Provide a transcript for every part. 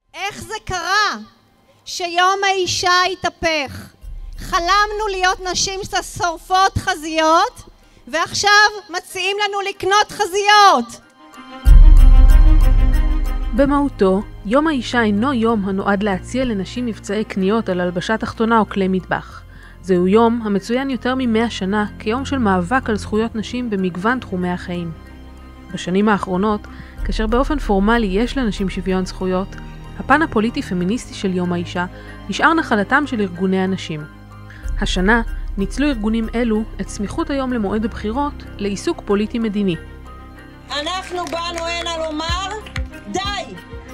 איך זה קרה שיום האישה התהפך? חלמנו להיות נשים ששורפות חזיות, ועכשיו מציעים לנו לקנות חזיות. במהותו, יום האישה אינו יום הנועד להציע לנשים מבצעי קניות על הלבשה תחתונה או כלי מטבח. זהו יום המצוין יותר מ100 שנה כיום של מאבק על זכויות נשים במגוון תחומי החיים. בשנים האחרונות, כאשר באופן פורמלי יש לנשים שוויון זכויות, הפן הפוליטי-פמיניסטי של יום האישה נשאר נחלתם של ארגוני הנשים. השנה ניצלו ארגונים אלו את סמיכות היום למועד הבחירות לעיסוק פוליטי-מדיני. אנחנו באנו הנה לומר, די!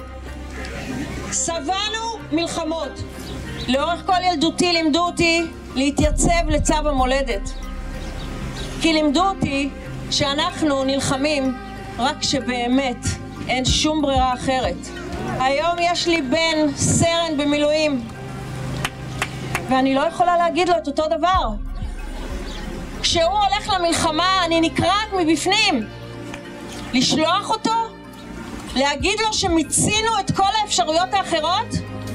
סבנו מלחמות. לאורך כל ילדותי לימדו אותי להתייצב לצו המולדת. כי לימדו אותי שאנחנו נלחמים רק שבאמת אין שום ברירה אחרת. היום יש לי בן סרן במילואים, ואני לא יכולה להגיד לו את אותו דבר. כשהוא הולך למלחמה אני נקרעת מבפנים. לשלוח אותו? להגיד לו שמיצינו את כל האפשרויות האחרות?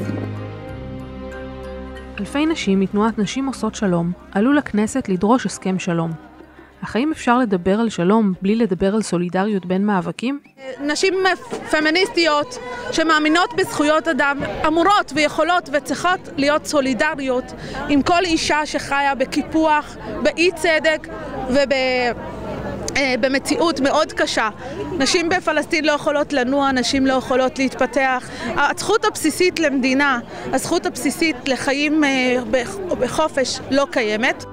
אלפי נשים מתנועת נשים עושות שלום עלו לכנסת לדרוש הסכם שלום. אך האם אפשר לדבר על שלום בלי לדבר על סולידריות בין מאבקים? נשים פמיניסטיות שמאמינות בזכויות אדם אמורות ויכולות וצריכות להיות סולידריות עם כל אישה שחיה בקיפוח, באי צדק ובמציאות מאוד קשה. נשים בפלסטין לא יכולות לנוע, נשים לא יכולות להתפתח. הזכות הבסיסית למדינה, הזכות הבסיסית לחיים בחופש לא קיימת.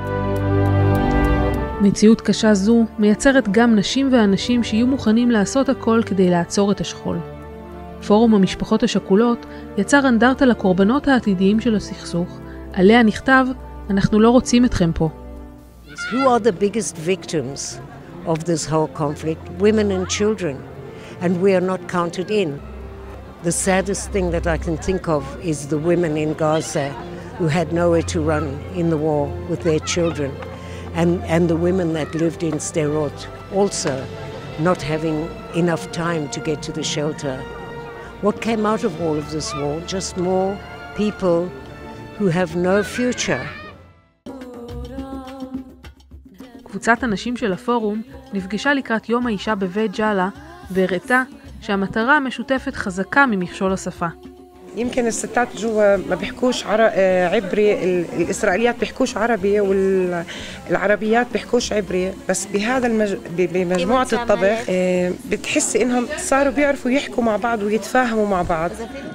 מציאות קשה זו מייצרת גם נשים ואנשים שיהיו מוכנים לעשות הכל כדי לעצור את השכול. פורום המשפחות השכולות יצר אנדרטה לקורבנות העתידיים של הסכסוך, עליה נכתב, אנחנו לא רוצים אתכם פה. Who are the biggest victims of this whole conflict? Women and children. And we are not counted in. The saddest thing that I can think of is the women in Gaza who had nowhere to run in the war with their children. And the women that lived in Sderot also not having enough time to get to the shelter. What came out of all of this war? Just more people who have no future. קבוצת הנשים של הפורום נפגשה לקראת יום האישה בבית ג'אלה והראתה שהמטרה המשותפת חזקה ממכשול השפה. يمكن الستات جوا ما بيحكوش عبري، الإسرائيليات بيحكوش عربي والعربيات بيحكوش عبري، بس بهذا بمجموعة الطبخ بتحسي إنهم صاروا بيعرفوا يحكوا مع بعض ويتفاهموا مع بعض.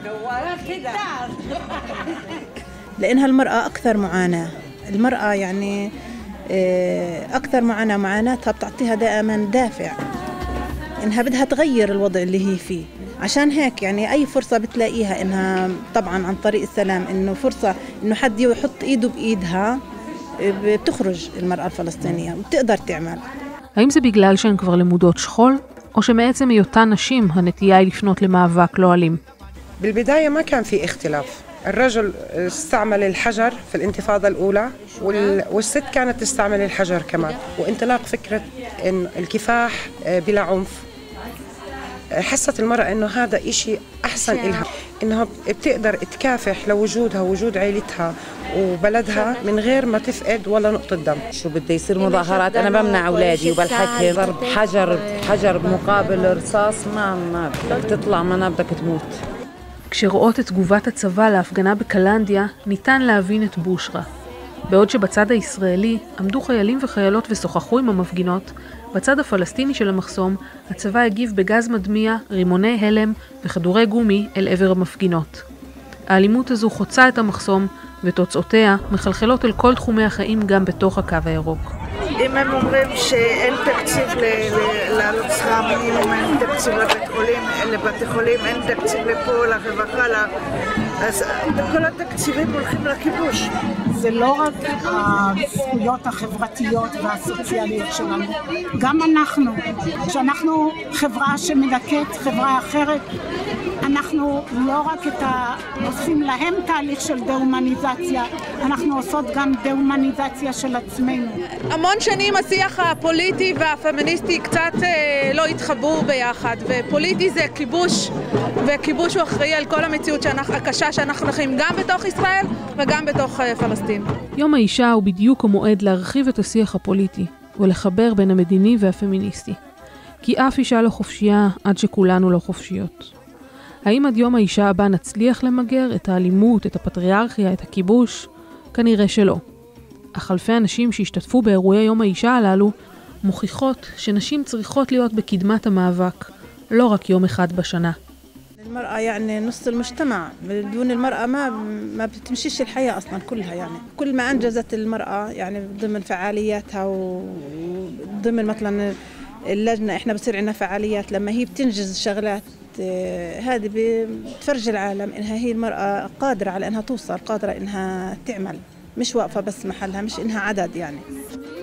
لأنها المرأة أكثر معاناة، المرأة يعني أكثر معاناتها بتعطيها دائما دافع إنها بدها تغير الوضع اللي هي فيه. عشان هيك يعني أي فرصة بتلاقيها إنها طبعاً عن طريق السلام إنه فرصة إنه حد يحط إيده بإيدها بتخرج المرأة الفلسطينية وبتقدر تعمل. האם זה בגלל שהן כבר למודות שכול, או שמעצם היותן נשים הנטייה היא לפנות למאבק לא אלים? بالبداية ما كان في اختلاف. الرجل استعمل الحجر في الانتفاضة الأولى والست كانت تستعمل الحجر كمان، وانطلاق فكرة إن الكفاح بلا عنف. حست المرأة إنه هذا إشي أحسن إلها، إنها بتقدر تكافح لوجودها ووجود عائلتها وبلدها من غير ما تفقد ولا نقطة دم. شو بدي يصير مظاهرات؟ أنا بمنع أولادي وبالحكي ضرب حجر مقابل رصاص ما بدك تطلع ما بدك تموت. כשרואות את תגובת הצבא להפגנה בקלנדיה, ניתן להבין את בושרה. בעוד שבצד הישראלי עמדו חיילים וחיילות ושוחחו עם המפגינות, בצד הפלסטיני של המחסום, הצבא הגיב בגז מדמיע, רימוני הלם וכדורי גומי אל עבר המפגינות. האלימות הזו חוצה את המחסום, ותוצאותיה מחלחלות אל כל תחומי החיים גם בתוך הקו הירוק. אם הם אומרים שאין תקציב לעלות שכר מינימום, אין תקציב לבתי חולים, אין תקציב לפה, לרווחה, אז כל התקציבים הולכים לכיבוש. זה לא רק הזכויות החברתיות והסוציאליות שלנו, גם אנחנו, כשאנחנו חברה שמדכאת חברה אחרת, אנחנו אנחנו לא רק עושים להם תהליך של דה-הומניזציה, אנחנו עושות גם דה-הומניזציה של עצמנו. המון שנים השיח הפוליטי והפמיניסטי קצת לא התחברו ביחד, ופוליטי זה כיבוש, וכיבוש הוא אחראי על כל המציאות הקשה שאנחנו חיים גם בתוך ישראל וגם בתוך פלסטין. יום האישה הוא בדיוק המועד להרחיב את השיח הפוליטי ולחבר בין המדיני והפמיניסטי. כי אף אישה לא חופשייה עד שכולנו לא חופשיות. האם עד יום האישה הבא נצליח למגר את האלימות, את הפטריארכיה, את הכיבוש? כנראה שלא. אך אלפי אנשים שהשתתפו באירועי יום האישה הללו מוכיחות שנשים צריכות להיות בקדמת המאבק, לא רק יום אחד בשנה. المرأة يعني نص المجتمع، بدون المرأة ما بتمشيش الحياة أصلاً كلها. يعني كل ما أنجزت المرأة يعني ضمن فعالياتها وضمن مثلاً اللجنة إحنا بصير عندنا فعاليات لما هي بتنجز شغلات هذه بتفرج العالم إنها هي المرأة قادرة على إنها توصل، قادرة إنها تعمل، مش واقفة بس محلها، مش إنها عدد يعني.